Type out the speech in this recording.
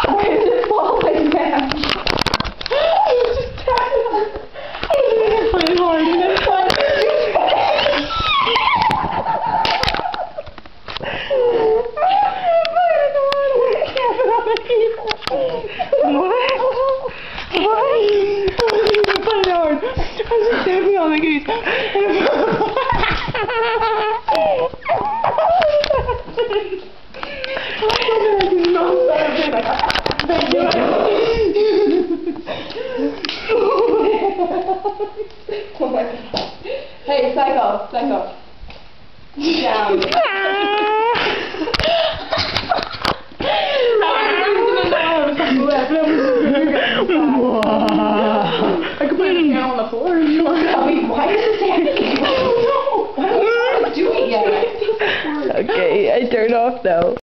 Why did it fall like that? Just tap it on. I didn't play it hard. And it's like, on my goose. Hey, psycho. Down. I could put it down on the floor if you want. Why is it happening? I don't know. What are you doing yet? Okay, I turned off now.